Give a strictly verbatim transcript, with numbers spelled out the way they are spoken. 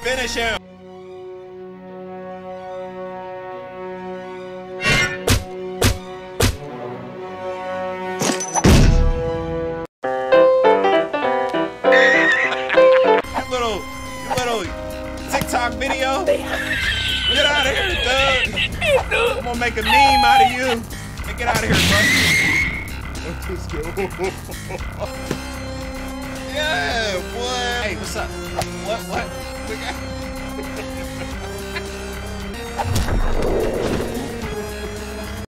Finish him. You little, you little TikTok video. Get out of here, Doug. I'm gonna make a meme out of you. Hey, get out of here, bro. Let's go. Yeah, boy. Hey, what's up? What? What?